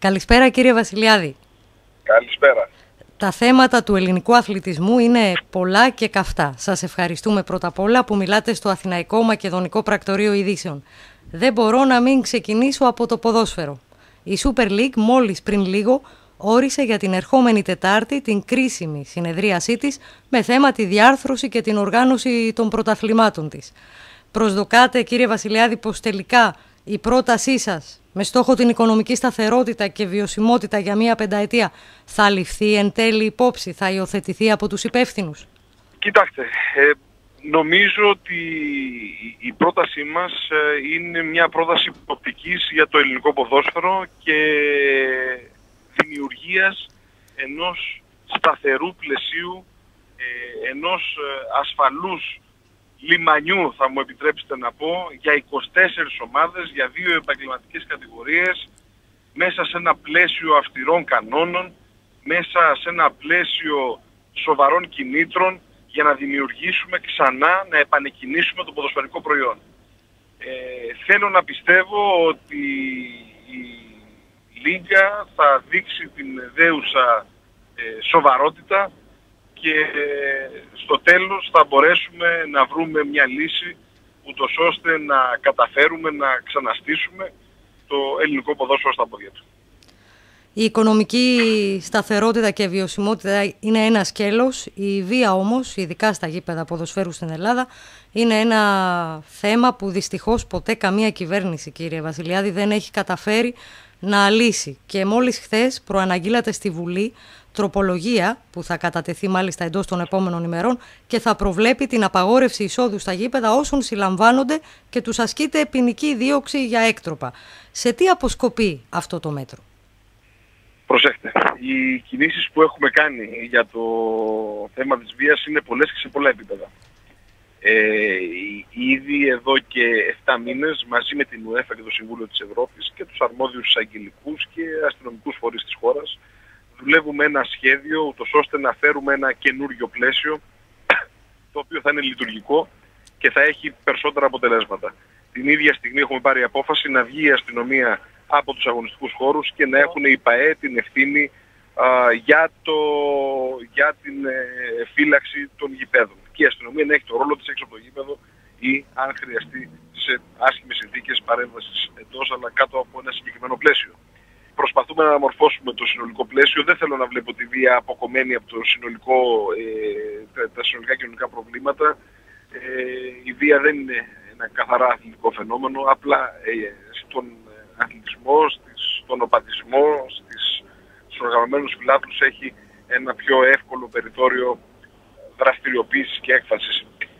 Καλησπέρα κύριε Βασιλιάδη. Καλησπέρα. Τα θέματα του ελληνικού αθλητισμού είναι πολλά και καυτά. Σας ευχαριστούμε πρώτα απ' όλα που μιλάτε στο Αθηναϊκό Μακεδονικό Πρακτορείο Ειδήσεων. Δεν μπορώ να μην ξεκινήσω από το ποδόσφαιρο. Η Super League μόλις πριν λίγο όρισε για την ερχόμενη Τετάρτη την κρίσιμη συνεδρίασή της με θέμα τη διάρθρωση και την οργάνωση των πρωταθλημάτων της. Προσδοκάτε κύριε Βασιλιάδη πως τελικά η πρότασή σας με στόχο την οικονομική σταθερότητα και βιωσιμότητα για μία πενταετία θα ληφθεί εν τέλει υπόψη, θα υιοθετηθεί από τους υπεύθυνους? Κοιτάξτε, νομίζω ότι η πρότασή μας είναι μια πρόταση προοπτικής για το ελληνικό ποδόσφαιρο και δημιουργίας ενός σταθερού πλαισίου, ενός ασφαλούς λιμανιού, θα μου επιτρέψετε να πω, για 24 ομάδες, για 2 επαγγελματικές κατηγορίες, μέσα σε ένα πλαίσιο αυστηρών κανόνων, μέσα σε ένα πλαίσιο σοβαρών κινήτρων, για να δημιουργήσουμε ξανά, να επανεκκινήσουμε το ποδοσφαιρικό προϊόν. Θέλω να πιστεύω ότι η Λίγκα θα δείξει την δέουσα σοβαρότητα και στο τέλος θα μπορέσουμε να βρούμε μια λύση ούτως ώστε να καταφέρουμε να ξαναστήσουμε το ελληνικό ποδόσφαιρο στα πόδια του. Η οικονομική σταθερότητα και βιωσιμότητα είναι ένα σκέλος. Η βία όμως, ειδικά στα γήπεδα ποδοσφαίρου στην Ελλάδα, είναι ένα θέμα που δυστυχώς ποτέ καμία κυβέρνηση, κύριε Βασιλιάδη, δεν έχει καταφέρει να λύσει. Και μόλις χθες προαναγγείλατε στη Βουλή τροπολογία που θα κατατεθεί μάλιστα εντός των επόμενων ημερών και θα προβλέπει την απαγόρευση εισόδου στα γήπεδα όσων συλλαμβάνονται και τους ασκείται ποινική δίωξη για έκτροπα. Σε τι αποσκοπεί αυτό το μέτρο? Προσέχτε, οι κινήσεις που έχουμε κάνει για το θέμα της βίας είναι πολλές και σε πολλά επίπεδα. Ήδη εδώ και 7 μήνες μαζί με την UEFA και το Συμβούλιο της Ευρώπης και τους αρμόδιους εισαγγελικούς και αστυνομικούς φορείς της χώρας δουλεύουμε ένα σχέδιο ούτως ώστε να φέρουμε ένα καινούριο πλαίσιο το οποίο θα είναι λειτουργικό και θα έχει περισσότερα αποτελέσματα. Την ίδια στιγμή έχουμε πάρει απόφαση να βγει η αστυνομία από τους αγωνιστικούς χώρους και να έχουν οι ΠΑΕ την ευθύνη για την φύλαξη των γηπέδων. Και η αστυνομία να έχει το ρόλο της έξω από το γήπεδο ή αν χρειαστεί σε άσχημες συνθήκες παρέμβασης εντός, αλλά κάτω από ένα συγκεκριμένο πλαίσιο. Προσπαθούμε να αναμορφώσουμε το συνολικό πλαίσιο. Δεν θέλω να βλέπω τη βία αποκομμένη από το τα συνολικά κοινωνικά προβλήματα. Η βία δεν είναι ένα καθαρά αθλητικό φαινόμενο, απλά στον αθλητισμό, στον οπαδισμό, στους οργανωμένους φιλάθλους έχει ένα πιο εύκολο περιθώριο δραστηριοποίησης και έκφρασης.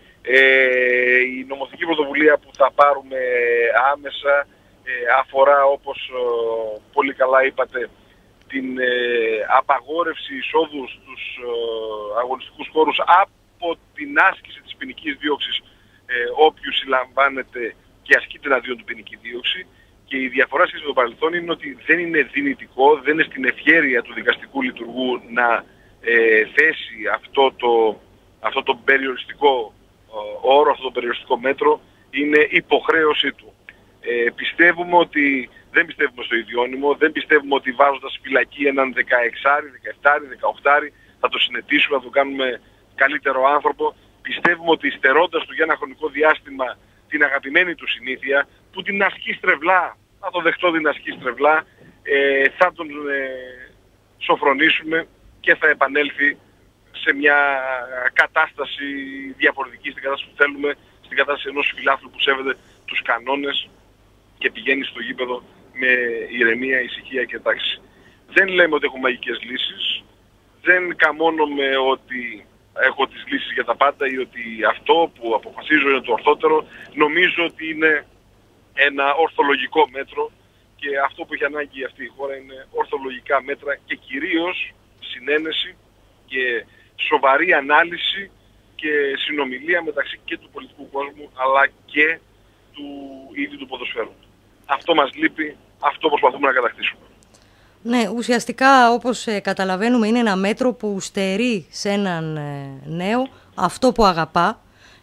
Η νομοθετική πρωτοβουλία που θα πάρουμε άμεσα αφορά, όπως πολύ καλά είπατε, την απαγόρευση εισόδου στους αγωνιστικούς χώρους από την άσκηση της ποινικής δίωξης όποιου συλλαμβάνεται και ασκείται εναντίον του ποινική δίωξη. Και η διαφορά σχέση με το παρελθόν είναι ότι δεν είναι δυνητικό, δεν είναι στην ευχέρεια του δικαστικού λειτουργού να θέσει αυτό το περιοριστικό όρο, αυτό το περιοριστικό μέτρο, είναι υποχρέωσή του. Πιστεύουμε ότι δεν πιστεύουμε στο ιδιώνυμο, δεν πιστεύουμε ότι βάζοντας φυλακή έναν 16άρη, 17άρη, 18άρη θα το συνετίσουμε, θα το κάνουμε καλύτερο άνθρωπο. Πιστεύουμε ότι στερώντας του για ένα χρονικό διάστημα την αγαπημένη του συνήθεια, που την ασκεί στρεβλά, θα το δεχτώ την ασκεί στρεβλά, θα τον σοφρονήσουμε και θα επανέλθει σε μια κατάσταση διαφορετική, στην κατάσταση που θέλουμε, στην κατάσταση ενός φιλάθλου που σέβεται τους κανόνες και πηγαίνει στο γήπεδο με ηρεμία, ησυχία και τάξη. Δεν λέμε ότι έχουμε μαγικές λύσεις, δεν καμώνομαι ότι έχω τις λύσεις για τα πάντα ή ότι αυτό που αποφασίζω είναι το ορθότερο. Νομίζω ότι είναι ένα ορθολογικό μέτρο και αυτό που έχει ανάγκη αυτή η χώρα είναι ορθολογικά μέτρα και κυρίως συνένεση και σοβαρή ανάλυση και συνομιλία μεταξύ και του πολιτικού κόσμου αλλά και του ίδιου του ποδοσφαίρου. Αυτό μας λείπει, αυτό προσπαθούμε να κατακτήσουμε. Ναι, ουσιαστικά όπως καταλαβαίνουμε είναι ένα μέτρο που στερεί σε έναν νέο αυτό που αγαπά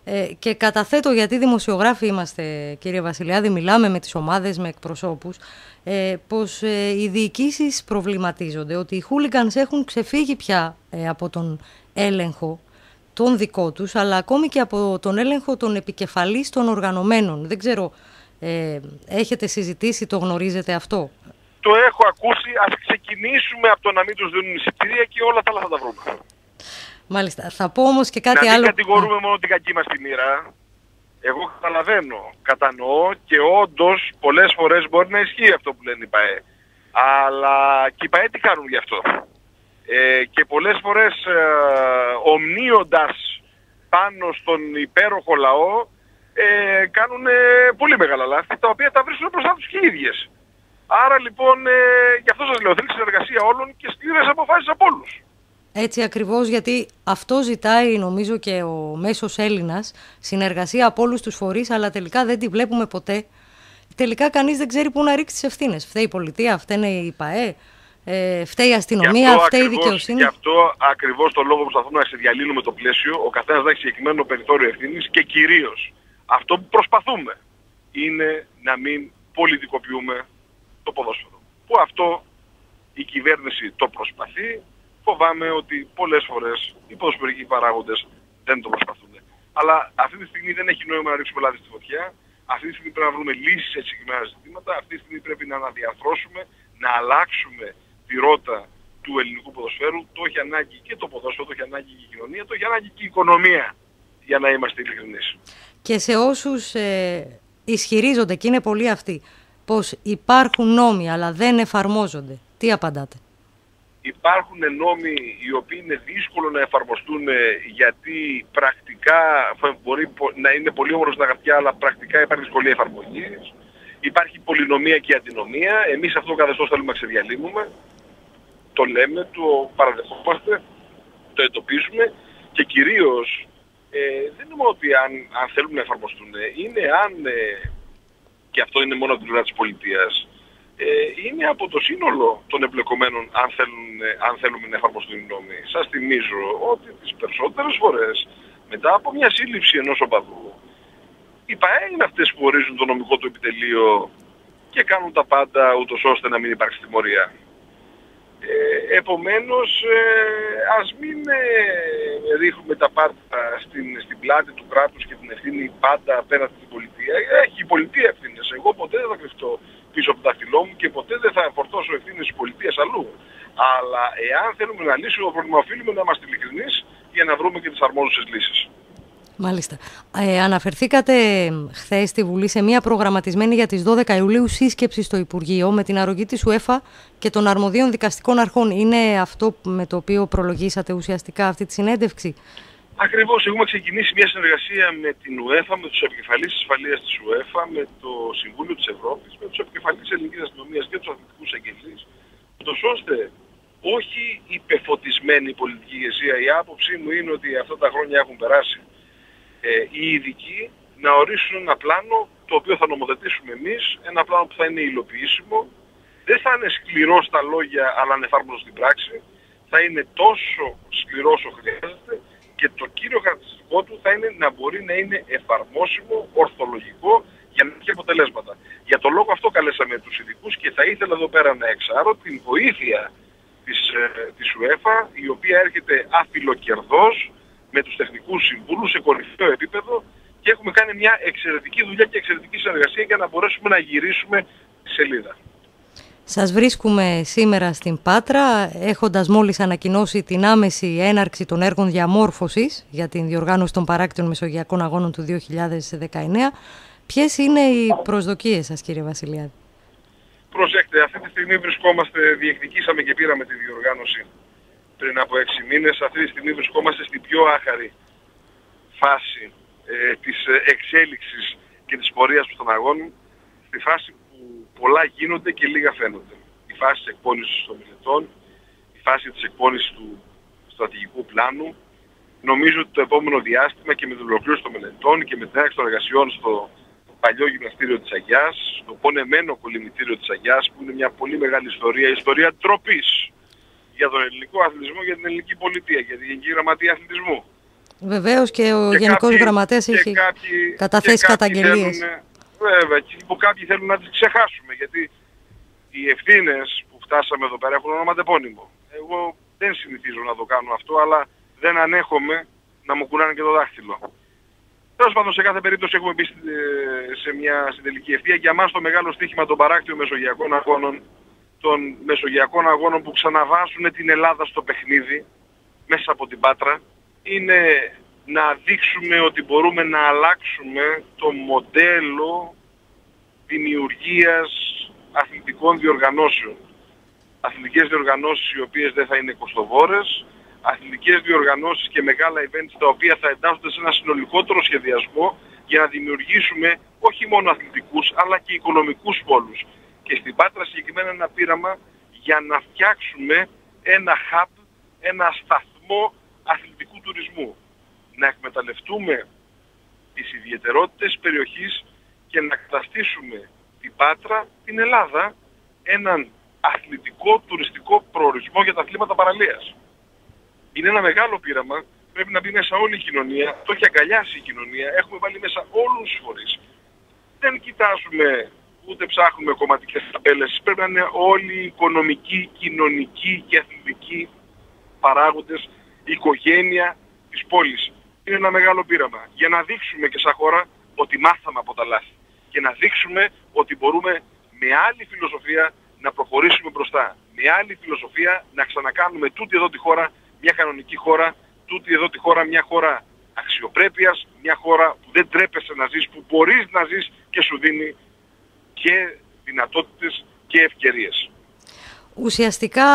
Και καταθέτω, γιατί δημοσιογράφοι είμαστε, κύριε Βασιλιάδη, μιλάμε με τις ομάδες, με εκπροσώπους, πως οι διοικήσεις προβληματίζονται, ότι οι χούλιγκανς έχουν ξεφύγει πια από τον έλεγχο τον δικό τους, αλλά ακόμη και από τον έλεγχο των επικεφαλής των οργανωμένων. Δεν ξέρω, έχετε συζητήσει, το γνωρίζετε αυτό? Το έχω ακούσει. Ας ξεκινήσουμε από το να μην τους δίνουν εισιτήρια και όλα τα άλλα θα τα βρούμε. Μάλιστα. Θα πω όμως και κάτι άλλο. Να μην κατηγορούμε μόνο την κακή μας τη μοίρα. Εγώ καταλαβαίνω, κατανοώ και όντως πολλές φορές μπορεί να ισχύει αυτό που λένε οι ΠΑΕ. Αλλά και οι ΠΑΕ τι κάνουν γι' αυτό? Και πολλές φορές ομνίοντας πάνω στον υπέροχο λαό κάνουν πολύ μεγάλα λάθη, τα οποία τα βρίσκουν μπροστά τους και οι ίδιες. Άρα λοιπόν, γι' αυτό σας λέω, θέλει συνεργασία όλων και σκληρές αποφάσεις από όλους. Έτσι ακριβώς, γιατί αυτό ζητάει νομίζω και ο μέσος Έλληνας, συνεργασία από όλους τους φορείς, αλλά τελικά δεν τη βλέπουμε ποτέ. Τελικά κανείς δεν ξέρει πού να ρίξει τις ευθύνες. Φταίει η πολιτεία, φταίνε οι ΠΑΕ, φταίει η αστυνομία, φταίει η δικαιοσύνη. Γι' αυτό ακριβώς το λόγο που προσπαθούμε να ξεδιαλύνουμε το πλαίσιο, ο καθένας να έχει συγκεκριμένο περιθώριο ευθύνης και κυρίως αυτό που προσπαθούμε είναι να μην πολιτικοποιούμε το ποδόσφαιρο. Που αυτό η κυβέρνηση το προσπαθεί. Φοβάμαι ότι πολλές φορές οι ποδοσφαιρικοί παράγοντες δεν το προσπαθούν. Αλλά αυτή τη στιγμή δεν έχει νόημα να ρίξουμε λάδι στη φωτιά. Αυτή τη στιγμή πρέπει να βρούμε λύσεις σε συγκεκριμένα ζητήματα. Αυτή τη στιγμή πρέπει να αναδιαρθρώσουμε, να αλλάξουμε τη ρότα του ελληνικού ποδοσφαίρου. Το έχει ανάγκη και το ποδόσφαιρο, το έχει ανάγκη και η κοινωνία, το έχει ανάγκη και η οικονομία, για να είμαστε ειλικρινείς. Και σε όσους ισχυρίζονται, και είναι πολλοί αυτοί, πως υπάρχουν νόμοι αλλά δεν εφαρμόζονται, τι απαντάτε? Υπάρχουν νόμοι οι οποίοι είναι δύσκολο να εφαρμοστούν, γιατί πρακτικά μπορεί να είναι πολύ όμορφο στα χαρτιά, αλλά πρακτικά υπάρχει δυσκολία εφαρμογής. Υπάρχει πολυνομία και αντινομία. Εμείς αυτό το καθεστώς θέλουμε να ξεδιαλύνουμε. Το λέμε, το παραδεχόμαστε, το εντοπίζουμε και κυρίως δεν είναι μόνο ότι αν θέλουμε να εφαρμοστούν, είναι αν, και αυτό είναι μόνο από την πλευρά της πολιτείας, είναι από το σύνολο των εμπλεκομένων αν θέλουμε να εφαρμοστούν οι νόμοι. Σας θυμίζω ότι τις περισσότερες φορές μετά από μια σύλληψη ενός οπαδού, οι ΠΑΕ είναι αυτές που ορίζουν το νομικό του επιτελείο και κάνουν τα πάντα ούτως ώστε να μην υπάρξει τιμωρία. Επομένως, ας μην ρίχνουμε τα πάντα στην πλάτη του κράτους και την ευθύνη πάντα απέναντι στην πολιτεία. Έχει η πολιτεία ευθύνες. Εγώ ποτέ δεν θα κρυφτώ πίσω από το δάχτυλό μου και ποτέ δεν θα φορτώσω ευθύνες της πολιτείας αλλού. Αλλά εάν θέλουμε να λύσουμε το πρόβλημα, οφείλουμε να είμαστε ειλικρινείς για να βρούμε και τις αρμόζουσες λύσεις. Μάλιστα. Αναφερθήκατε χθες στη Βουλή σε μια προγραμματισμένη για τις 12 Ιουλίου σύσκεψη στο Υπουργείο με την αρρωγή της UEFA και των αρμοδίων δικαστικών αρχών. Είναι αυτό με το οποίο προλογίσατε ουσιαστικά αυτή τη συνέντευξη? Ακριβώς. Έχουμε ξεκινήσει μια συνεργασία με την UEFA, με τους επικεφαλείς της ασφαλείας της UEFA, με το Συμβούλιο της Ευρώπης, με τους επικεφαλείς της ελληνικής αστυνομίας και τους αθλητικούς εγγελείς, ώστε όχι η πεφωτισμένη πολιτική ηγεσία. Η άποψή μου είναι ότι αυτά τα χρόνια έχουν περάσει. Οι ειδικοί να ορίσουν ένα πλάνο το οποίο θα νομοθετήσουμε εμείς, ένα πλάνο που θα είναι υλοποιήσιμο, δεν θα είναι σκληρό στα λόγια αλλά ανεφάρμοστο στην πράξη, θα είναι τόσο σκληρό όσο χρειάζεται και το κύριο χαρακτηριστικό του θα είναι να μπορεί να είναι εφαρμόσιμο, ορθολογικό για να έχει αποτελέσματα. Για τον λόγο αυτό καλέσαμε τους ειδικούς και θα ήθελα εδώ πέρα να εξάρω την βοήθεια της UEFA, η οποία έρχεται αφιλοκερδός με τους τεχνικούς συμβούλους σε κορυφαίο επίπεδο και έχουμε κάνει μια εξαιρετική δουλειά και εξαιρετική συνεργασία για να μπορέσουμε να γυρίσουμε τη σελίδα. Σας βρίσκουμε σήμερα στην Πάτρα, έχοντας μόλις ανακοινώσει την άμεση έναρξη των έργων διαμόρφωσης για την διοργάνωση των παράκτιων Μεσογειακών Αγώνων του 2019. Ποιες είναι οι προσδοκίες σας, κύριε Βασιλιάδη? Προσέξτε, αυτή τη στιγμή διεκδικήσαμε και πήραμε τη διοργάνωση πριν από 6 μήνες. Αυτή τη στιγμή βρισκόμαστε στην πιο άχαρη φάση της εξέλιξης και της πορείας των αγώνων, στη φάση που πολλά γίνονται και λίγα φαίνονται. Η φάση της εκπόνησης των μελετών, η φάση της εκπόνησης του στρατηγικού πλάνου. Νομίζω ότι το επόμενο διάστημα και με την ολοκλήρωση των μελετών και με την έναρξη των εργασιών στο παλιό γυμναστήριο της Αγιάς, στο πονεμένο κολυμβητήριο της Αγιάς, που είναι μια πολύ μεγάλη ιστορία ντροπής για τον ελληνικό αθλητισμό, για την ελληνική πολιτεία, για την Γενική Γραμματεία Αθλητισμού. Βεβαίως και ο Γενικός Γραμματέας έχει καταθέσει καταγγελίες. Βέβαια, και κάποιοι θέλουν να τις ξεχάσουμε, γιατί οι ευθύνες που φτάσαμε εδώ πέρα έχουν ονοματεπώνυμο. Εγώ δεν συνηθίζω να το κάνω αυτό, αλλά δεν ανέχομαι να μου κουράνε και το δάχτυλο. Τέλος πάντων, σε κάθε περίπτωση έχουμε μπει στην τελική ευθεία. Για μας το μεγάλο στοίχημα των παράκτιων μεσογειακών αγώνων, των μεσογειακών αγώνων που ξαναβάζουν την Ελλάδα στο παιχνίδι, μέσα από την Πάτρα, είναι να δείξουμε ότι μπορούμε να αλλάξουμε το μοντέλο δημιουργίας αθλητικών διοργανώσεων. Αθλητικές διοργανώσεις οι οποίες δεν θα είναι κοστοβόρες, αθλητικές διοργανώσεις και μεγάλα events τα οποία θα εντάσσονται σε ένα συνολικότερο σχεδιασμό για να δημιουργήσουμε όχι μόνο αθλητικούς αλλά και οικονομικούς πόλους. Και στην Πάτρα συγκεκριμένα ένα πείραμα για να φτιάξουμε ένα hub, ένα σταθμό αθλητικού τουρισμού. Να εκμεταλλευτούμε τις ιδιαιτερότητες περιοχής και να καταστήσουμε την Πάτρα, την Ελλάδα, έναν αθλητικό τουριστικό προορισμό για τα αθλήματα παραλίας. Είναι ένα μεγάλο πείραμα, πρέπει να μπει μέσα όλη η κοινωνία, το έχει αγκαλιάσει η κοινωνία, έχουμε βάλει μέσα όλους τους φορείς. Δεν κοιτάζουμε ούτε ψάχνουμε κομματικές ταμπέλες, πρέπει να είναι όλοι οι οικονομικοί, κοινωνικοί και αθλητικοί παράγοντες, η οικογένεια της πόλης. Είναι ένα μεγάλο πείραμα για να δείξουμε και σαν χώρα ότι μάθαμε από τα λάθη και να δείξουμε ότι μπορούμε με άλλη φιλοσοφία να προχωρήσουμε μπροστά. Με άλλη φιλοσοφία να ξανακάνουμε τούτη εδώ τη χώρα μια κανονική χώρα, τούτη εδώ τη χώρα μια χώρα αξιοπρέπειας, μια χώρα που δεν τρέπεσαι να ζεις, που μπορείς να ζεις και σου δίνει και δυνατότητες και ευκαιρίες. Ουσιαστικά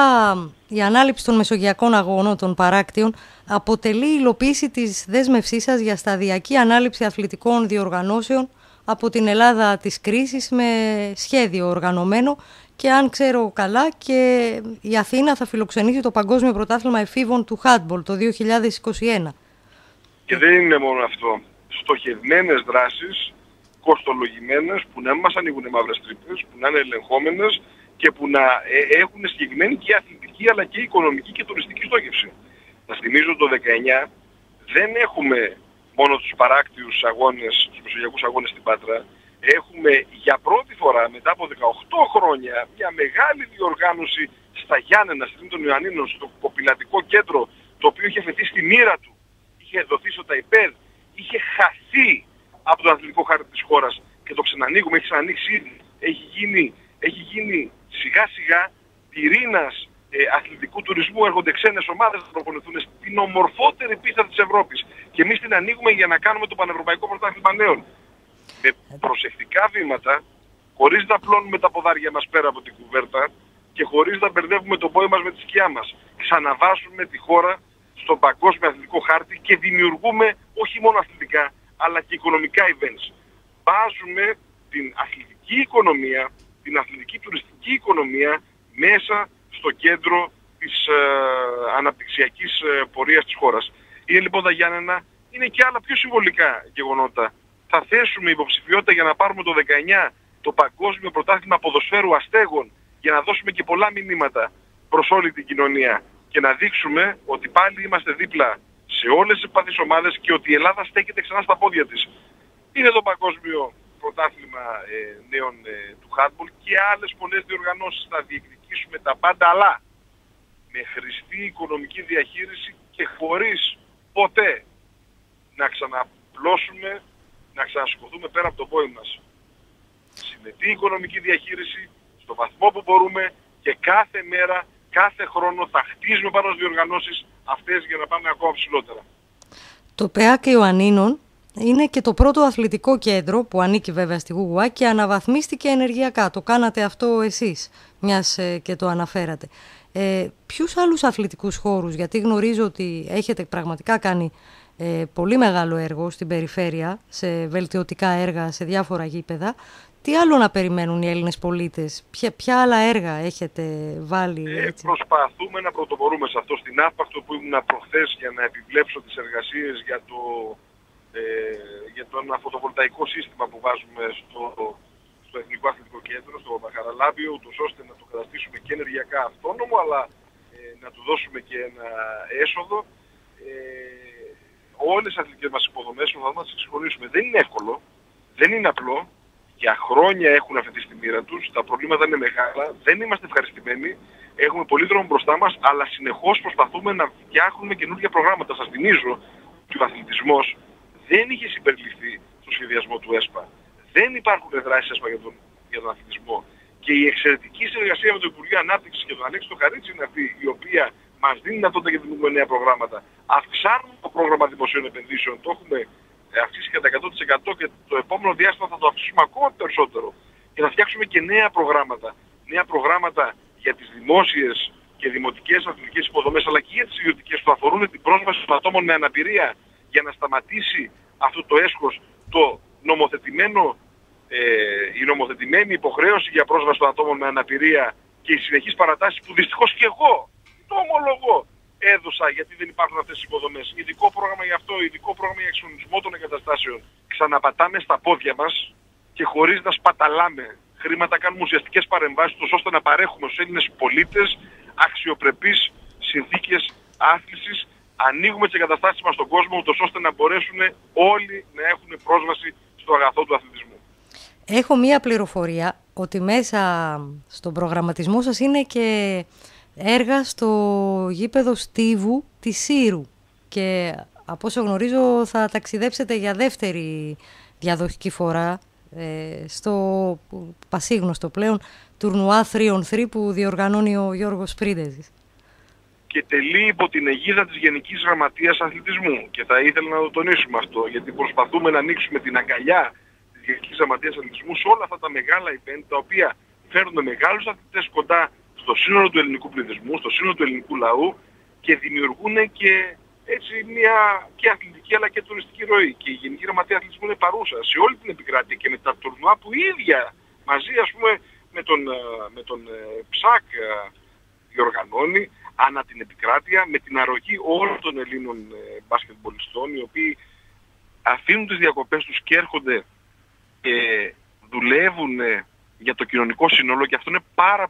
η ανάληψη των μεσογειακών αγώνων των παράκτιων αποτελεί υλοποίηση της δέσμευσής σας για σταδιακή ανάληψη αθλητικών διοργανώσεων από την Ελλάδα της κρίσης με σχέδιο οργανωμένο και αν ξέρω καλά και η Αθήνα θα φιλοξενήσει το Παγκόσμιο Πρωτάθλημα Εφήβων του Handball το 2021. Και δεν είναι μόνο αυτό. Στοχευμένες δράσεις, κοστολογημένες, που να μην μας ανοίγουν μαύρες τρύπες, που να είναι ελεγχόμενες και που να έχουν συγκεκριμένη και αθλητική αλλά και οικονομική και τουριστική στόχευση. Θα θυμίζω το 19 δεν έχουμε μόνο τους παράκτιους αγώνες, τους μεσογειακούς αγώνες στην Πάτρα. Έχουμε για πρώτη φορά μετά από 18 χρόνια μια μεγάλη διοργάνωση στα Γιάννενα, στη Λίμνη των Ιωαννίνων, στο κοπηλατικό κέντρο, το οποίο είχε φεθεί στη μοίρα του, είχε δοθεί στο ΤΑΙΠΕΔ, είχε χαθεί από το αθλητικό χάρτη της χώρας και το ξανανοίγουμε, έχει ξανανοίξει ήδη. Έχει γίνει σιγά σιγά πυρήνας αθλητικού τουρισμού, έρχονται ξένες ομάδες να προπονηθούν στην ομορφότερη πίστα της Ευρώπης και εμείς την ανοίγουμε για να κάνουμε το Πανευρωπαϊκό Πρωτάθλημα Νέων. Με προσεκτικά βήματα, χωρίς να πλώνουμε τα ποδάρια μας πέρα από την κουβέρτα και χωρίς να μπερδεύουμε το πόη μας με τη σκιά μας. Ξαναβάζουμε τη χώρα στον παγκόσμιο αθλητικό χάρτη και δημιουργούμε όχι μόνο αθλητικά αλλά και οικονομικά events. Βάζουμε την αθλητική οικονομία, την αθλητική τουριστική οικονομία μέσα στο κέντρο της αναπτυξιακής πορείας της χώρας. Είναι λοιπόν τα Γιάννενα, είναι και άλλα πιο συμβολικά γεγονότα. Θα θέσουμε υποψηφιότητα για να πάρουμε το 19 το Παγκόσμιο Πρωτάθλημα Ποδοσφαίρου Αστέγων για να δώσουμε και πολλά μηνύματα προς όλη την κοινωνία και να δείξουμε ότι πάλι είμαστε δίπλα σε όλες τις ευπαθείς ομάδες και ότι η Ελλάδα στέκεται ξανά στα πόδια της. Είναι το Παγκόσμιο Πρωτάθλημα Νέων του Handball και άλλες πολλές διοργανώσεις. Θα διεκδικήσουμε τα πάντα, αλλά με χρηστή οικονομική διαχείριση και χωρίς ποτέ να ξαναπλώσουμε, να ξανασηκωθούμε πέρα από το πόη μας. Συνετή οικονομική διαχείριση στο βαθμό που μπορούμε και κάθε μέρα, κάθε χρόνο θα χτίζουμε πάνω στις διοργανώσεις αυτές για να πάμε ακόμα ψηλότερα. Το ΠΕΑΚ Ιωαννίνων είναι και το πρώτο αθλητικό κέντρο που ανήκει βέβαια στη ΓΟΥΓΟΑ και αναβαθμίστηκε ενεργειακά. Το κάνατε αυτό εσείς, μιας και το αναφέρατε. Ποιους άλλους αθλητικούς χώρους, γιατί γνωρίζω ότι έχετε πραγματικά κάνει πολύ μεγάλο έργο στην περιφέρεια, σε βελτιωτικά έργα, σε διάφορα γήπεδα. Τι άλλο να περιμένουν οι Έλληνες πολίτες, ποια άλλα έργα έχετε βάλει έτσι? Προσπαθούμε να πρωτοπορούμε σε αυτό. Στην Άπακτο που ήμουν προχθές για να επιβλέψω τις εργασίες για το ένα φωτοβολταϊκό σύστημα που βάζουμε στο Εθνικό Αθλητικό Κέντρο, στο Μαχαραλάμπιο, ούτως ώστε να το καταστήσουμε και ενεργειακά αυτόνομο, αλλά να του δώσουμε και ένα έσοδο. όλες τις αθλητικές μας υποδομές προσπαθούμε να τις εξυγχρονίσουμε. Δεν είναι εύκολο, δεν είναι απλό. Για χρόνια έχουν αυτή τη μοίρα τους, τα προβλήματα είναι μεγάλα, δεν είμαστε ευχαριστημένοι, έχουμε πολύ δρόμο μπροστά μας, αλλά συνεχώς προσπαθούμε να φτιάχνουμε καινούργια προγράμματα. Σας θυμίζω ότι ο αθλητισμός δεν είχε συμπεριληφθεί στο σχεδιασμό του ΕΣΠΑ. Δεν υπάρχουν δράσεις ΕΣΠΑ για τον αθλητισμό. Και η εξαιρετική συνεργασία με το Υπουργείο Ανάπτυξης και τον Αλέξη Χαρίτση είναι αυτή η οποία μας δίνει δυνατότητα για δημιουργούμε νέα προγράμματα. Αυξάνουμε το πρόγραμμα δημοσίων επενδύσεων, το έχουμε αυξήσει κατά 100% και το επόμενο διάστημα θα το αυξήσουμε ακόμα περισσότερο. Και θα φτιάξουμε και νέα προγράμματα. Νέα προγράμματα για τις δημόσιες και δημοτικές αθλητικές υποδομές, αλλά και για τις ιδιωτικές που αφορούν την πρόσβαση των ατόμων με αναπηρία, για να σταματήσει αυτό το έσχος, το νομοθετημένο, η νομοθετημένη υποχρέωση για πρόσβαση των ατόμων με αναπηρία και οι συνεχείς παρατάσεις που δυστυχώς και εγώ το ομολογώ έδωσα γιατί δεν υπάρχουν αυτές τις υποδομές. Ειδικό πρόγραμμα για αυτό, ειδικό πρόγραμμα για εξυγχρονισμό των εγκαταστάσεων. Ξαναπατάμε στα πόδια μας και χωρίς να σπαταλάμε χρήματα κάνουμε ουσιαστικές παρεμβάσεις ώστε να παρέχουμε στους Έλληνες πολίτες αξιοπρεπείς συνθήκες άθλησης. Ανοίγουμε τις εγκαταστάσεις μας στον κόσμο ώστε να μπορέσουν όλοι να έχουν πρόσβαση στο αγαθό του αθλητισμού. Έχω μία πληροφορία ότι μέσα στον προγραμματισμό σας είναι και έργα στο γήπεδο Στίβου της Σύρου και από όσο γνωρίζω θα ταξιδέψετε για δεύτερη διαδοχική φορά στο πασίγνωστο πλέον τουρνουά 3on3 που διοργανώνει ο Γιώργος Πρίντεζης. Και τελεί υπό την αιγίδα της Γενικής Γραμματείας Αθλητισμού και θα ήθελα να το τονίσουμε αυτό γιατί προσπαθούμε να ανοίξουμε την αγκαλιά της Γενικής Γραμματείας Αθλητισμού σε όλα αυτά τα μεγάλα event τα οποία φέρνουν μεγάλους αθλητές κοντά στο σύνολο του ελληνικού πληθυσμού, στο σύνολο του ελληνικού λαού και δημιουργούν και έτσι μια και αθλητική αλλά και τουριστική ροή. Και η Γενική Γραμματεία Αθλητισμού είναι παρούσα σε όλη την επικράτεια και με τα τουρνουά που η ίδια μαζί ας πούμε με τον ΨΑΚ διοργανώνει ανά την επικράτεια με την αρρωγή όλων των Ελλήνων μπασκετμπολιστών οι οποίοι αφήνουν τις διακοπές τους και έρχονται και δουλεύουν για το κοινωνικό σύνολο και αυτό είναι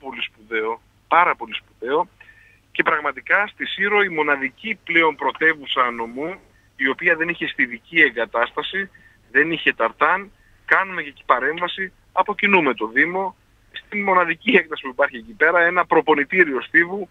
πάρα πολύ σπουδαίο και πραγματικά στη Σύρο η μοναδική πλέον πρωτεύουσα νομού η οποία δεν είχε στηδική εγκατάσταση, δεν είχε ταρτάν, κάνουμε και εκεί παρέμβαση, αποκοινούμε το Δήμο, στην μοναδική έκταση που υπάρχει εκεί πέρα, ένα προπονητήριο Στίβου,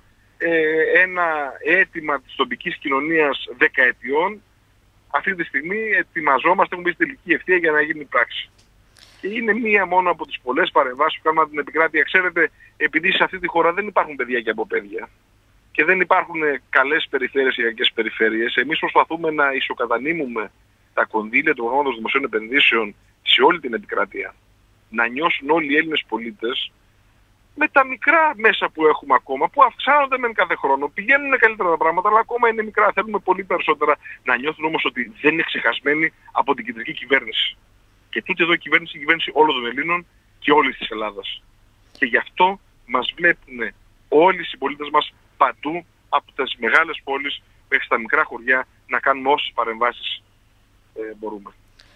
ένα αίτημα της τοπικής κοινωνίας δεκαετιών, αυτή τη στιγμή ετοιμαζόμαστε, έχουμε μπει στη τελική ευθεία για να γίνει πράξη. Και είναι μία μόνο από τις πολλές παρεμβάσεις που κάνουμε από την επικράτεια. Ξέρετε, επειδή σε αυτή τη χώρα δεν υπάρχουν παιδιά και αποπαίδια και δεν υπάρχουν καλές περιφέρειες ή κακές περιφέρειες, εμείς προσπαθούμε να ισοκατανείμουμε τα κονδύλια του προγράμματος δημοσίων επενδύσεων σε όλη την επικράτεια. Να νιώσουν όλοι οι Έλληνες πολίτες με τα μικρά μέσα που έχουμε ακόμα, που αυξάνονται μεν κάθε χρόνο, πηγαίνουν καλύτερα τα πράγματα, αλλά ακόμα είναι μικρά. Θέλουμε πολύ περισσότερα να νιώθουν όμως ότι δεν είναι ξεχασμένοι από την κεντρική κυβέρνηση. Και τούτη εδώ η κυβέρνηση όλων των Ελλήνων και όλης της Ελλάδας. Και γι' αυτό μας βλέπουν όλοι οι συμπολίτες μας παντού, από τις μεγάλες πόλεις μέχρι στα μικρά χωριά, να κάνουμε όσες παρεμβάσεις μπορούμε.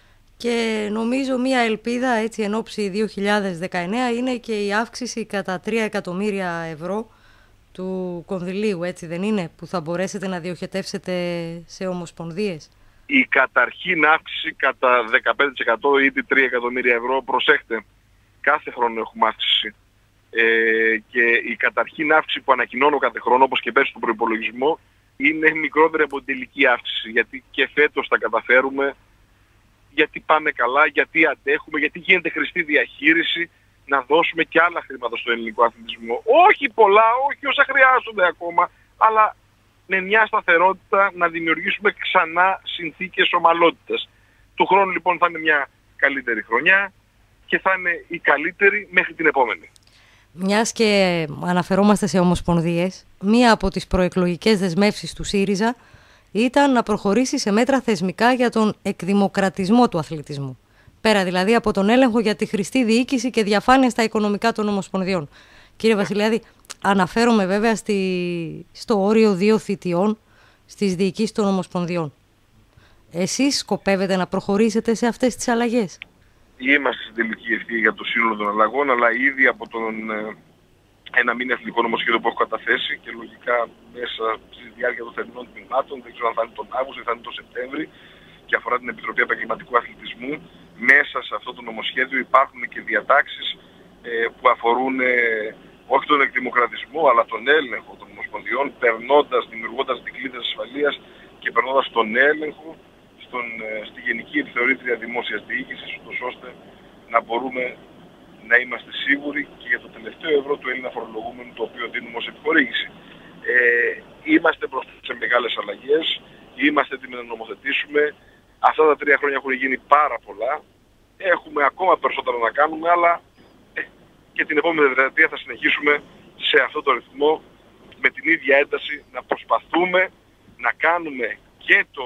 Και νομίζω μία ελπίδα έτσι εν ώψη 2019 είναι και η αύξηση κατά 3 εκατομμύρια ευρώ του κονδυλίου, έτσι δεν είναι, που θα μπορέσετε να διοχετεύσετε σε ομοσπονδίες. Η καταρχήν αύξηση κατά 15% ήδη 3 εκατομμύρια ευρώ, προσέχτε, κάθε χρόνο έχουμε αύξηση. Και η καταρχήν αύξηση που ανακοινώνω κάθε χρόνο, όπως και πέρσι στον προϋπολογισμό, είναι μικρότερη από την τελική αύξηση. Γιατί και φέτος τα καταφέρουμε, γιατί πάμε καλά, γιατί αντέχουμε, γιατί γίνεται χρηστή διαχείριση, να δώσουμε και άλλα χρήματα στον ελληνικό αθλητισμό. Όχι πολλά, όχι όσα χρειάζονται ακόμα, αλλά με μια σταθερότητα να δημιουργήσουμε ξανά συνθήκες ομαλότητας. Του χρόνου λοιπόν θα είναι μια καλύτερη χρονιά και θα είναι η καλύτερη μέχρι την επόμενη. Μιας και αναφερόμαστε σε ομοσπονδίες, μία από τις προεκλογικές δεσμεύσεις του ΣΥΡΙΖΑ ήταν να προχωρήσει σε μέτρα θεσμικά για τον εκδημοκρατισμό του αθλητισμού. Πέρα δηλαδή από τον έλεγχο για τη χρηστή διοίκηση και διαφάνεια στα οικονομικά των ομοσπονδιών. Κύριε Βασιλιάδη, αναφέρομαι βέβαια στο όριο 2 θητιών στις διοικήσεις των ομοσπονδιών. Εσείς σκοπεύετε να προχωρήσετε σε αυτές τις αλλαγές? Είμαστε στην τελική ευθεία για το σύνολο των αλλαγών, αλλά ήδη από ένα μήνα εθνικό νομοσχέδιο που έχω καταθέσει και λογικά αρχικά μέσα στη διάρκεια των θερινών τμήματων, δεν ξέρω αν θα είναι τον Αύγουστο ή θα είναι τον Σεπτέμβρη, και αφορά την Επιτροπή Επαγγελματικού Αθλητισμού. Μέσα σε αυτό το νομοσχέδιο υπάρχουν και διατάξεις που αφορούν όχι τον εκδημοκρατισμό, αλλά τον έλεγχο των ομοσπονδιών, δημιουργώντας δικλείδες ασφαλείας και περνώντας τον έλεγχο στη Γενική Επιθεωρήτρια Δημόσιας Διοίκησης, ώστε να μπορούμε να είμαστε σίγουροι και για το τελευταίο ευρώ του Έλληνα φορολογούμενου, το οποίο δίνουμε ως επιχορήγηση. Είμαστε μπροστά σε μεγάλες αλλαγές, είμαστε έτοιμοι να νομοθετήσουμε. Αυτά τα 3 χρόνια έχουν γίνει πάρα πολλά. Έχουμε ακόμα περισσότερα να κάνουμε, αλλά και την επόμενη δεκαετία θα συνεχίσουμε σε αυτό το ρυθμό, με την ίδια ένταση, να προσπαθούμε να κάνουμε και το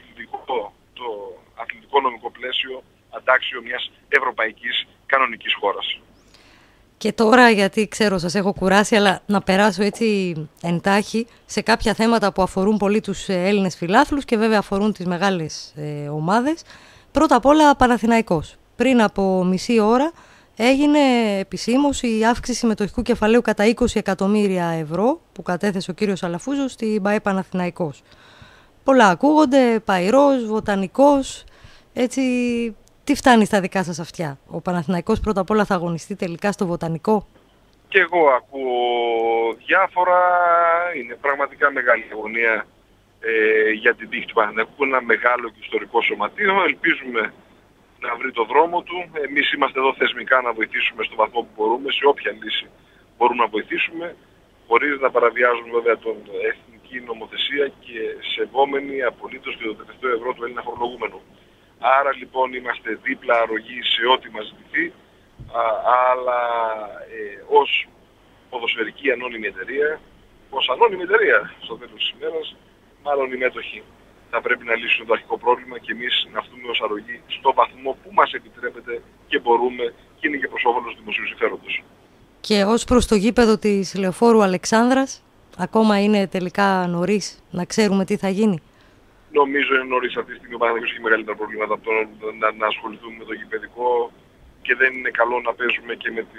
αθλητικό νομικό πλαίσιο αντάξιο μιας ευρωπαϊκής κανονικής χώρας. Και τώρα, γιατί ξέρω σας έχω κουράσει, αλλά να περάσω έτσι εντάχει σε κάποια θέματα που αφορούν πολύ τους Έλληνες φιλάθλους και βέβαια αφορούν τις μεγάλες ομάδες. Πρώτα απ' όλα Παναθηναϊκός. Πριν από μισή ώρα έγινε επισήμως η αύξηση συμμετοχικού κεφαλαίου κατά 20 εκατομμύρια ευρώ που κατέθεσε ο κύριος Αλαφούζος στην ΠΑΕ Παναθηναϊκός. Πολλά ακούγονται, Παϊρός, Βοτανικός, έτσι. Τι φτάνει στα δικά σας αυτιά? Ο Παναθηναϊκός πρώτα απ' όλα θα αγωνιστεί τελικά στο Βοτανικό? Και εγώ ακούω διάφορα. Είναι πραγματικά μεγάλη αγωνία για την τύχη του Παναθηναϊκού. Ένα μεγάλο και ιστορικό σωματείο. Ελπίζουμε να βρει το δρόμο του. Εμείς είμαστε εδώ θεσμικά να βοηθήσουμε στο βαθμό που μπορούμε. Σε όποια λύση μπορούμε να βοηθήσουμε, χωρίς να παραβιάζουμε βέβαια την εθνική νομοθεσία και σεβόμενοι απολύτως και το τελευταίο ευρώ του Έλληνα φορολογούμενου. Άρα λοιπόν είμαστε δίπλα αρρωγοί σε ό,τι μας ζητηθεί, αλλά ως ποδοσφαιρική ανώνυμη εταιρεία, στο τέλος της ημέρας, μάλλον οι μέτοχοι θα πρέπει να λύσουν το αρχικό πρόβλημα και εμείς να αυτούμε ως αρρωγοί στο βαθμό που μας επιτρέπεται και μπορούμε, και είναι και προς όφελος του δημοσίου συμφέροντος. Και ως προς το γήπεδο της Λεωφόρου Αλεξάνδρας, ακόμα είναι τελικά νωρίς να ξέρουμε τι θα γίνει? Νομίζω είναι νωρίς αυτή τη στιγμή. Ο Παναθηναϊκός έχει μεγαλύτερα προβλήματα από το να ασχοληθούμε με το γηπεδικό, και δεν είναι καλό να παίζουμε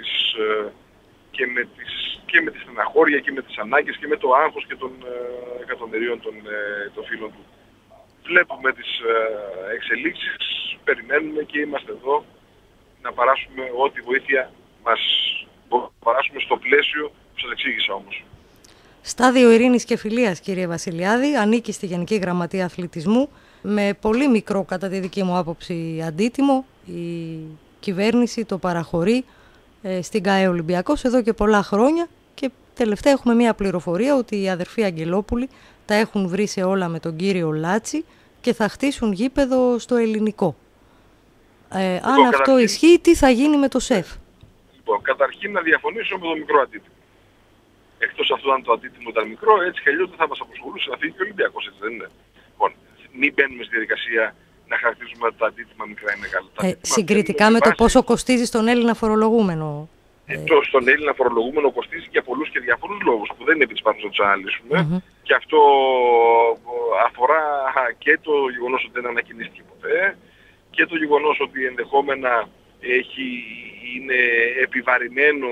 και με τη στεναχώρια και με τις ανάγκες και με το άγχος και των εκατομμυρίων των φίλων του. Βλέπουμε τις εξελίξεις, περιμένουμε και είμαστε εδώ να παράσουμε ό,τι βοήθεια μας παράσουμε στο πλαίσιο που σας εξήγησα όμως. Στάδιο Ειρήνης και Φιλίας, κύριε Βασιλιάδη, ανήκει στη Γενική Γραμματεία Αθλητισμού με πολύ μικρό, κατά τη δική μου άποψη, αντίτιμο. Η κυβέρνηση το παραχωρεί στην ΚΑΕ Ολυμπιακός εδώ και πολλά χρόνια, και τελευταία έχουμε μία πληροφορία ότι οι αδερφοί Αγγελόπουλοι τα έχουν βρει σε όλα με τον κύριο Λάτσι και θα χτίσουν γήπεδο στο ελληνικό. Αν αυτό ισχύει, τι θα γίνει με το ΣΕΦ? Λοιπόν, καταρχήν να διαφωνήσω με το μικρό αντίτιμο. Εκτός αυτού, αν το αντίτιμο ήταν μικρό, έτσι και αλλιώς δεν θα μας απασχολούσε να φύγει και ο Ολυμπιακός, έτσι δεν είναι? Λοιπόν, μην μπαίνουμε στη διαδικασία να χαρακτηρίζουμε τα αντίτιμα μικρά ή μεγάλα. Συγκριτικά με το πόσο κοστίζει στον Έλληνα φορολογούμενο. Στον Έλληνα φορολογούμενο κοστίζει για πολλούς και διαφορούς λόγους που δεν είναι επί της παρούσας να τους αναλύσουμε. Και αυτό αφορά και το γεγονός ότι δεν ανακοινήθηκε ποτέ, και το γεγονός ότι ενδεχόμενα είναι επιβαρημένο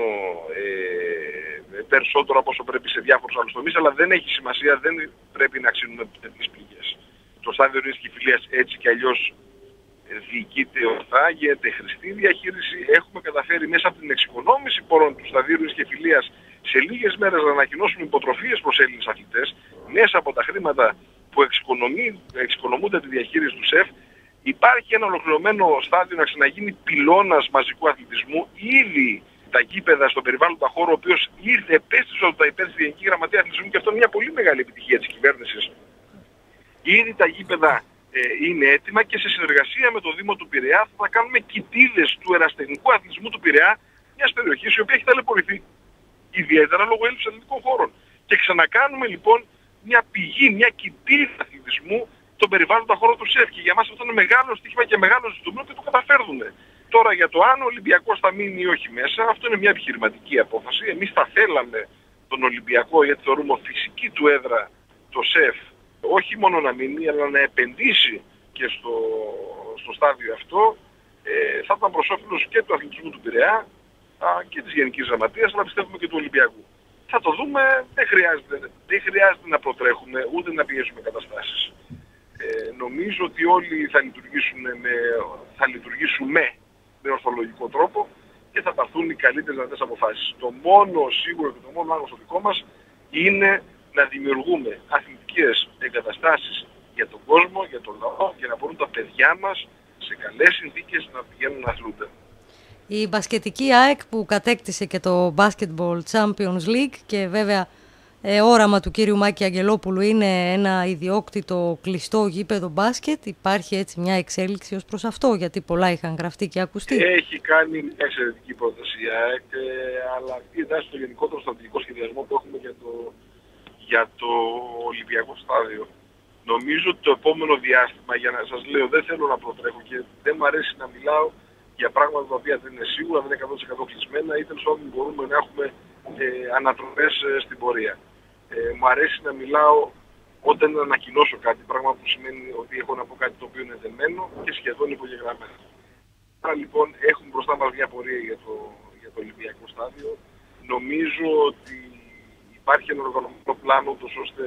περισσότερο από όσο πρέπει σε διάφορους άλλους τομείς, αλλά δεν έχει σημασία, δεν πρέπει να ξύνουμε τέτοιες πληγές. Το στάδιο Ειρήνης και Φιλίας έτσι κι αλλιώς διοικείται ορθά, γίνεται χρηστή διαχείριση. Έχουμε καταφέρει μέσα από την εξοικονόμηση πόρων του σταδίου Ειρήνης και Φιλίας σε λίγες μέρες να ανακοινώσουμε υποτροφίες προς Έλληνες αθλητές μέσα από τα χρήματα που εξοικονομούνται τη διαχείριση του ΣΕΦ. Υπάρχει ένα ολοκληρωμένο στάδιο να ξαναγίνει πυλώνας μαζικού αθλητισμού. Ήδη τα γήπεδα στον περιβάλλοντα χώρο, ο οποίος επέστρεψε από τα υπέρ στη Γενική Γραμματεία Αθλητισμού, και αυτό είναι μια πολύ μεγάλη επιτυχία της κυβέρνησης. Ήδη τα γήπεδα είναι έτοιμα και σε συνεργασία με το Δήμο του Πειραιά θα κάνουμε κοιτίδες του ερασιτεχνικού αθλητισμού του Πειραιά, μιας περιοχής η οποία έχει ταλαιπωρηθεί ιδιαίτερα λόγω έλλειψης αθλητικών χώρων. Και ξανακάνουμε λοιπόν μια πηγή, μια κοιτίδα αθλητισμού τον περιβάλλοντα χώρο του ΣΕΦ. Και για μας αυτό είναι μεγάλο στοίχημα και μεγάλο ζητούμενο και το καταφέρνουμε. Τώρα για το αν ο Ολυμπιακός θα μείνει ή όχι μέσα, αυτό είναι μια επιχειρηματική απόφαση. Εμείς θα θέλαμε τον Ολυμπιακό, γιατί θεωρούμε φυσική του έδρα το ΣΕΦ, όχι μόνο να μείνει, αλλά να επενδύσει και στο στάδιο αυτό. Θα ήταν προς όφελος και του αθλητισμού του Πειραιά και της Γενικής Γραμματείας, αλλά πιστεύουμε και του Ολυμπιακού. θα το δούμε, δεν χρειάζεται να προτρέχουμε ούτε να πιέσουμε καταστάσεις. Νομίζω ότι όλοι θα λειτουργήσουμε με ορθολογικό τρόπο και θα πάρθουν οι καλύτερες δυνατές αποφάσεις. Το μόνο σίγουρο και το μόνο άγνωστο δικό μας είναι να δημιουργούμε αθλητικές εγκαταστάσεις για τον κόσμο, για τον λαό, για να μπορούν τα παιδιά μας σε καλές συνθήκες να πηγαίνουν να αθλούνται. Η μπασκετική ΑΕΚ που κατέκτησε και το Basketball Champions League και βέβαια όραμα του κύριου Μάκη Αγγελόπουλου είναι ένα ιδιόκτητο κλειστό γήπεδο μπάσκετ. Υπάρχει έτσι μια εξέλιξη ως προς αυτό, γιατί πολλά είχαν γραφτεί και ακουστεί. Έχει κάνει μια εξαιρετική πρόταση η ΑΕΚ, αλλά αυτή εντάξει στο γενικότερο στρατηγικό σχεδιασμό που έχουμε για το Ολυμπιακό στάδιο. Νομίζω ότι το επόμενο διάστημα, για να σας λέω, δεν θέλω να προτρέχω και δεν μου αρέσει να μιλάω για πράγματα τα οποία δεν είναι σίγουρα, δεν είναι 100% κλεισμένα ή τέλος πάντων μπορούμε να έχουμε ανατροπές στην πορεία. Μου αρέσει να μιλάω όταν ανακοινώσω κάτι, πράγμα που σημαίνει ότι έχω να πω κάτι το οποίο είναι δεμένο και σχεδόν υπογεγραμμένο. Άρα λοιπόν έχουμε μπροστά μας μια πορεία για το Ολυμπιακό στάδιο. Νομίζω ότι υπάρχει ένα οργανωμένο πλάνο ώστε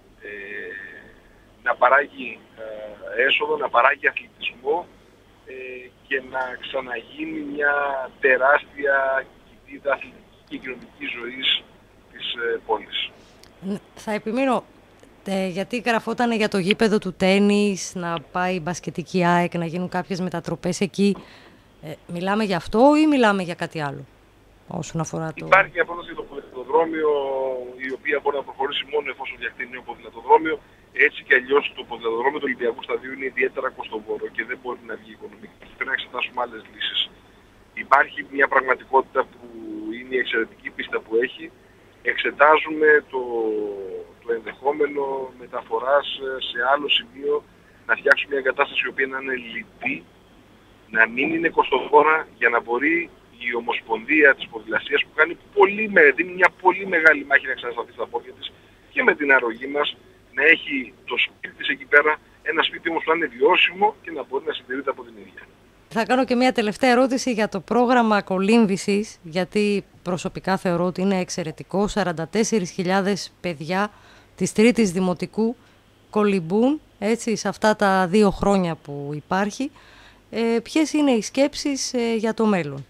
να παράγει έσοδο, να παράγει αθλητισμό και να ξαναγίνει μια τεράστια κοιτίδα αθλητική και κοινωνική ζωής της πόλης. Θα επιμείνω, γιατί γραφόταν για το γήπεδο του τένις, να πάει η μπασκετική ΑΕΚ, να γίνουν κάποιες μετατροπές εκεί. Μιλάμε για αυτό ή μιλάμε για κάτι άλλο όσον αφορά το... Υπάρχει μια πρόταση για το ποδηλατοδρόμιο, η οποία μπορεί να προχωρήσει μόνο εφόσον φτιαχτεί νέο ποδηλατοδρόμιο. Έτσι κι αλλιώς το ποδηλατοδρόμιο του Ολυμπιακού Σταδίου είναι ιδιαίτερα κοστοβόρο και δεν μπορεί να βγει οικονομικά. Πρέπει να εξετάσουμε άλλες λύσεις. Υπάρχει μια πραγματικότητα που είναι η εξαιρετική πίστα που έχει. Εξετάζουμε το ενδεχόμενο μεταφοράς σε άλλο σημείο, να φτιάξουμε μια εγκατάσταση η οποία να είναι λιτή, να μην είναι κοστοβόρα, για να μπορεί η Ομοσπονδία της Ποδηλασίας που δίνει μια πολύ μεγάλη μάχη να ξανασταθεί στα πόδια της και με την αρρωγή μας να έχει το σπίτι της εκεί πέρα, ένα σπίτι όμως που θα είναι βιώσιμο και να μπορεί να συντηρείται από την ίδια. Θα κάνω και μια τελευταία ερώτηση για το πρόγραμμα κολύμβησης, γιατί προσωπικά θεωρώ ότι είναι εξαιρετικό. 44.000 παιδιά της τρίτης δημοτικού κολυμπούν έτσι, σε αυτά τα 2 χρόνια που υπάρχει. Ποιες είναι οι σκέψεις για το μέλλον?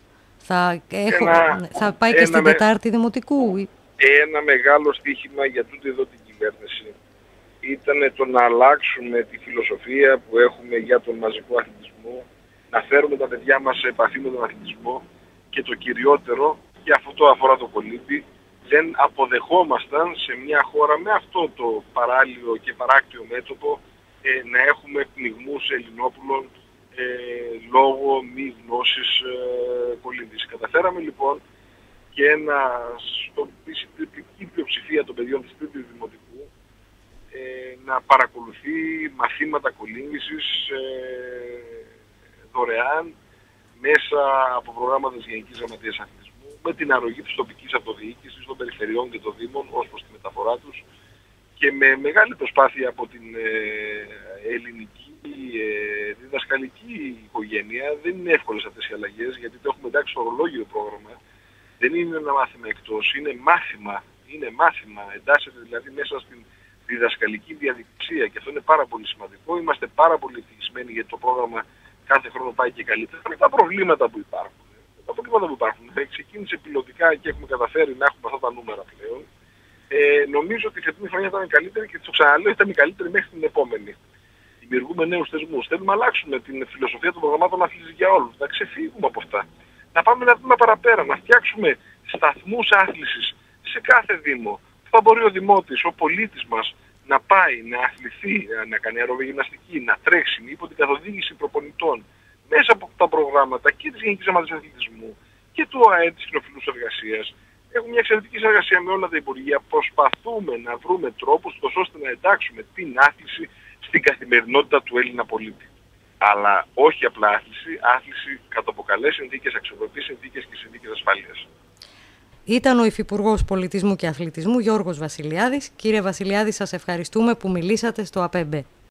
Θα πάει και στην τετάρτη δημοτικού? Ένα μεγάλο στοίχημα για τούτη εδώ την κυβέρνηση ήταν το να αλλάξουμε τη φιλοσοφία που έχουμε για τον μαζικό αθλητισμό, να φέρουμε τα παιδιά μας σε επαφή με τον αθλητισμό και το κυριότερο, και αυτό αφορά το κολύμπι, δεν αποδεχόμασταν σε μια χώρα με αυτό το παράλληλο και παράκτιο μέτωπο να έχουμε πνιγμούς Ελληνόπουλων λόγω μη γνώσης κολύμπης. Καταφέραμε λοιπόν και η συντριπτική πλειοψηφία των παιδιών της τρίτης δημοτικού να παρακολουθεί μαθήματα κολύμβησης δωρεάν μέσα από προγράμματα της Γενικής Γραμματείας Αθλητισμού, με την αρρωγή της τοπικής αυτοδιοίκησης, των περιφερειών και των δήμων ως προς τη μεταφορά τους και με μεγάλη προσπάθεια από την ελληνική διδασκαλική οικογένεια. Δεν είναι εύκολες αυτές οι αλλαγές, γιατί το έχουμε εντάξει στο ορολόγιο πρόγραμμα. Δεν είναι ένα μάθημα εκτός, είναι μάθημα, εντάσσεται δηλαδή μέσα στην διδασκαλική διαδικασία και αυτό είναι πάρα πολύ σημαντικό. Είμαστε πάρα πολύ ευτυχισμένοι γιατί το πρόγραμμα κάθε χρόνο πάει και καλύτερα. Με τα προβλήματα που υπάρχουν. Ξεκίνησε πιλωτικά και έχουμε καταφέρει να έχουμε αυτά τα νούμερα πλέον. Νομίζω ότι η φετινή χρονιά ήταν καλύτερη και το ξαναλέω, ήταν η καλύτερη μέχρι την επόμενη. Δημιουργούμε νέους θεσμούς. Θέλουμε να αλλάξουμε την φιλοσοφία των προγραμμάτων αθλητικής για όλους. Να ξεφύγουμε από αυτά. Να πάμε ένα βήμα παραπέρα. Να φτιάξουμε σταθμούς άθλησης σε κάθε δήμο. Θα μπορεί ο δημότης, ο πολίτης μας να πάει, να αθληθεί, να κάνει αερογυμναστική, να τρέξει υπό την καθοδήγηση προπονητών μέσα από τα προγράμματα και της Γενικής Γραμματείας Αθλητισμού και του ΟΑΕ της κοινοφιλούς εργασίας. Έχουμε μια εξαιρετική συνεργασία με όλα τα υπουργεία. Προσπαθούμε να βρούμε τρόπους ώστε να εντάξουμε την άθληση στην καθημερινότητα του Έλληνα πολίτη. Αλλά όχι απλά άθληση κάτω από καλές συνθήκες, αξιοπρεπείς συνθήκες και συνθήκες ασφάλειας. Ήταν ο Υφυπουργός Πολιτισμού και Αθλητισμού Γιώργος Βασιλιάδης. Κύριε Βασιλιάδη, σας ευχαριστούμε που μιλήσατε στο ΑΠΕΜΠΕ.